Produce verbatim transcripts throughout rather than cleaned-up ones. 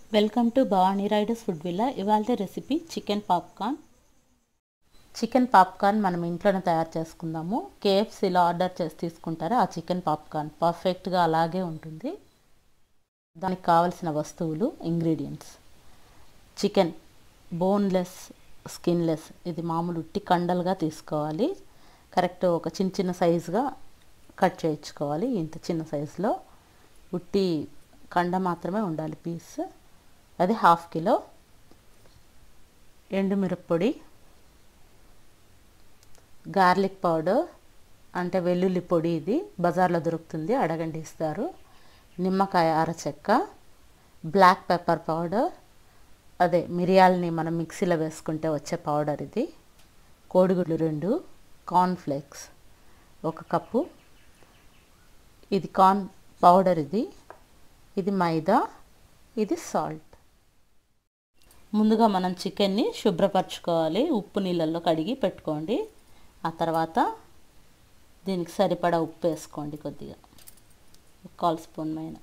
Welcome to Bhavani riders food villa. ఇవాళ recipe chicken popcorn. Chicken popcorn మనం ఇంట్లోనే తయారు చేసుకుందాము. కేఎఫ్సీలో ఆర్డర్ చేసి తీసుకుంటారు ఆ చికెన్ పాప్కార్న్ పర్ఫెక్ట్గా అలాగే ఉంటుంది. దానికి కావలసిన వస్తువులు, ఇంగ్రీడియంట్స్: చికెన్ బోన్లెస్, స్కిన్లెస్, ఇది మామూలు ఉట్టి కండలుగా తీసుకోవాలి. కరెక్ట్ ఒక చిన్న చిన్న సైజుగా కట్ చేయించుకోవాలి. ఇంత చిన్న సైజులో ఉట్టి కండ మాత్రమే ఉండాలి పీస్. అది హాఫ్ కిలో. ఎండుమిరప్పొడి, గార్లిక్ పౌడర్ అంటే వెల్లుల్లి పొడి, ఇది బజార్లో దొరుకుతుంది, అడగండి ఇస్తారు. నిమ్మకాయ అరచెక్క, బ్లాక్ పెప్పర్ పౌడర్, అదే మిరియాలని మనం మిక్సీలో వేసుకుంటే వచ్చే పౌడర్ ఇది. కోడిగుడ్లు రెండు, కార్న్ ఫ్లేక్స్ ఒక కప్పు, ఇది కార్న్ పౌడర్, ఇది ఇది మైదా, ఇది సాల్ట్. ముందుగా మనం చికెన్ని శుభ్రపరచుకోవాలి. ఉప్పు నీళ్ళల్లో కడిగి పెట్టుకోండి. ఆ తర్వాత దీనికి సరిపడా ఉప్పు వేసుకోండి, కొద్దిగా కాల్ స్పూన్ పైన.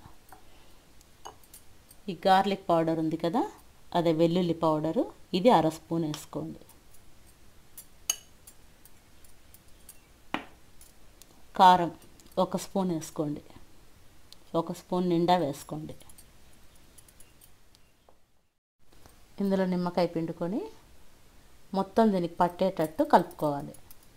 ఈ గార్లిక్ పౌడర్ ఉంది కదా, అదే వెల్లుల్లి పౌడరు, ఇది అర స్పూన్ వేసుకోండి. కారం ఒక స్పూన్ వేసుకోండి, ఒక స్పూన్ నిండా వేసుకోండి. ఇందులో నిమ్మకాయ పిండుకొని మొత్తం దీనికి పట్టేటట్టు కలుపుకోవాలి.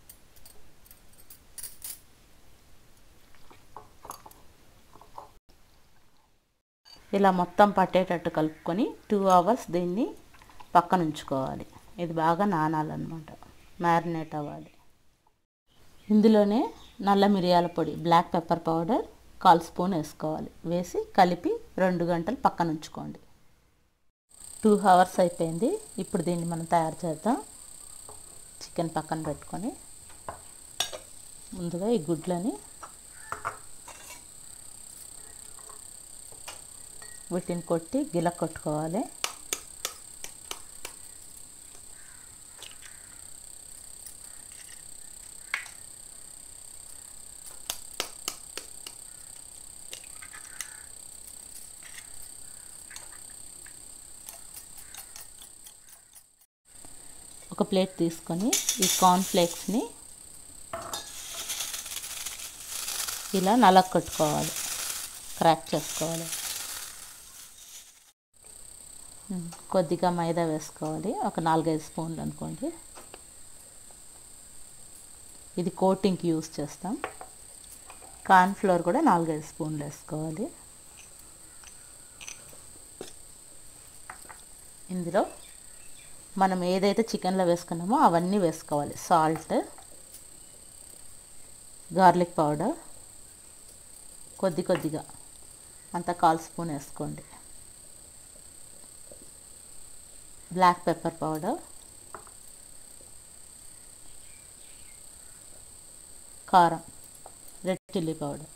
ఇలా మొత్తం పట్టేటట్టు కలుపుకొని టూ అవర్స్ దీన్ని పక్కన ఉంచుకోవాలి. ఇది బాగా నానాలన్నమాట, మ్యారినేట్ అవ్వాలి. ఇందులోనే నల్ల మిరియాల పొడి, బ్లాక్ పెప్పర్ పౌడర్ కాల్ స్పూన్ వేసుకోవాలి. వేసి కలిపి రెండు గంటలు పక్కన ఉంచుకోండి. టూ అవర్స్ అయిపోయింది. ఇప్పుడు దీన్ని మనం తయారు చేద్దాం. చికెన్ పక్కన పెట్టుకొని ముందుగా ఈ గుడ్లని వీటిని కొట్టి గిల కొట్టుకోవాలి. ఒక ప్లేట్ తీసుకొని ఈ కార్న్ ఫ్లేక్స్ని ఇలా నలగ కొట్టుకోవాలి, క్రాక్ చేసుకోవాలి. కొద్దిగా మైదా వేసుకోవాలి, ఒక నాలుగైదు స్పూన్లు అనుకోండి. ఇది కోటింగ్కి యూస్ చేస్తాం. కార్న్ ఫ్లోర్ కూడా నాలుగైదు స్పూన్లు వేసుకోవాలి. ఇందులో మనం ఏదైతే చికెన్లో వేసుకున్నామో అవన్నీ వేసుకోవాలి. సాల్ట్, గార్లిక్ పౌడర్ కొద్ది కొద్దిగా అంతా కాల్ స్పూన్ వేసుకోండి. బ్లాక్ పెప్పర్ పౌడర్, కారం, రెడ్ చిల్లీ పౌడర్,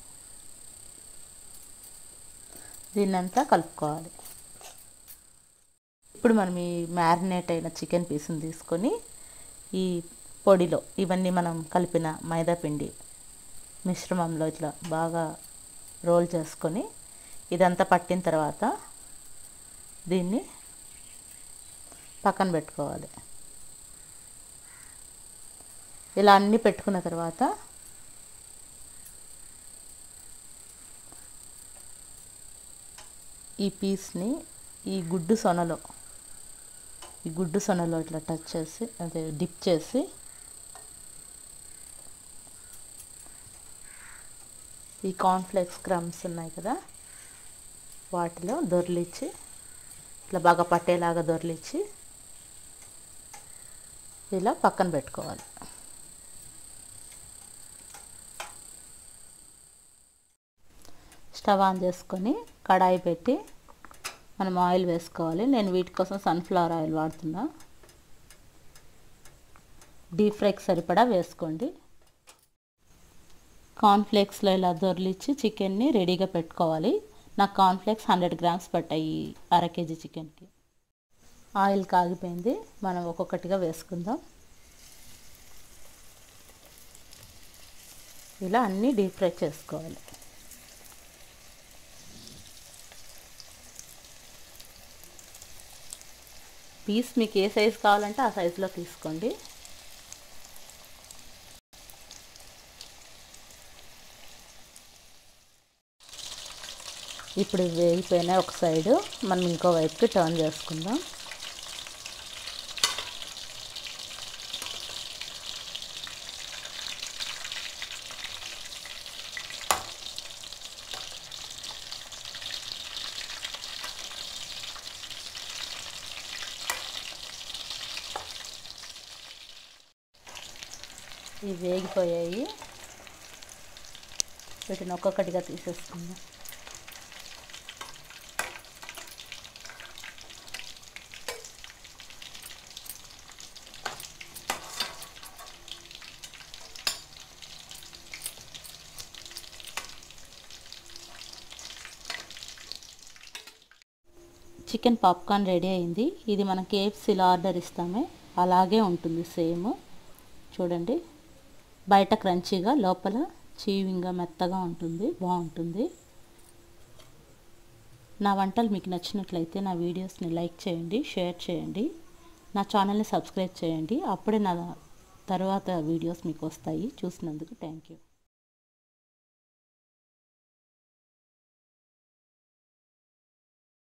దీన్నంతా కలుపుకోవాలి. ఇప్పుడు మనం ఈ మ్యారినేట్ అయిన చికెన్ పీస్ని తీసుకొని ఈ పొడిలో, ఇవన్నీ మనం కలిపిన మైదా పిండి మిశ్రమంలో ఇట్లా బాగా రోల్ చేసుకొని ఇదంతా పట్టిన తర్వాత దీన్ని పక్కన పెట్టుకోవాలి. ఇలా అన్నీ పెట్టుకున్న తర్వాత ఈ పీస్ని ఈ గుడ్డు సొనలో ఈ గుడ్డు సొనలో ఇట్లా టచ్ చేసి, అదే డిప్ చేసి ఈ కార్న్ఫ్లేక్స్ క్రమ్స్ ఉన్నాయి కదా, వాటిలో దొర్లిచ్చి ఇట్లా బాగా పట్టేలాగా దొర్లిచ్చి ఇలా పక్కన పెట్టుకోవాలి. స్టవ్ ఆన్ చేసుకొని కడాయి పెట్టి మనం ఆయిల్ వేసుకోవాలి. నేను వీటి కోసం సన్ఫ్లవర్ ఆయిల్ వాడుతున్నా. డీప్ ఫ్రైకి సరిపడా వేసుకోండి. కార్న్ఫ్లేక్స్లో ఇలా దొర్లిచ్చి చికెన్ని రెడీగా పెట్టుకోవాలి. నాకు కార్న్ఫ్లేక్స్ హండ్రెడ్ గ్రామ్స్ పట్టాయి అర కేజీ చికెన్కి. ఆయిల్ కాగిపోయింది, మనం ఒక్కొక్కటిగా వేసుకుందాం. ఇలా అన్నీ డీప్ ఫ్రై చేసుకోవాలి. పీస్ మీకు ఏ సైజు కావాలంటే ఆ సైజులో తీసుకోండి. ఇప్పుడు వేగిపోయిన ఒక సైడు మనం ఇంకో వైపుకి టర్న్ చేసుకుందాం. ఇవి వేగిపోయాయి. వీటిని ఒక్కొక్కటిగా తీసేసుకుందాం. చికెన్ పాప్కార్న్ రెడీ అయింది. ఇది మనం కేఎఫ్సీలో ఆర్డర్ ఇస్తామే అలాగే ఉంటుంది సేమ్. చూడండి, బయట క్రంచీగా లోపల చీవింగ్గా మెత్తగా ఉంటుంది, బాగుంటుంది. నా వంటలు మీకు నచ్చినట్లయితే నా వీడియోస్ని లైక్ చేయండి, షేర్ చేయండి, నా ఛానల్ని సబ్స్క్రైబ్ చేయండి. అప్పుడే నా తర్వాత వీడియోస్ మీకు వస్తాయి. చూసినందుకు థ్యాంక్ యూ.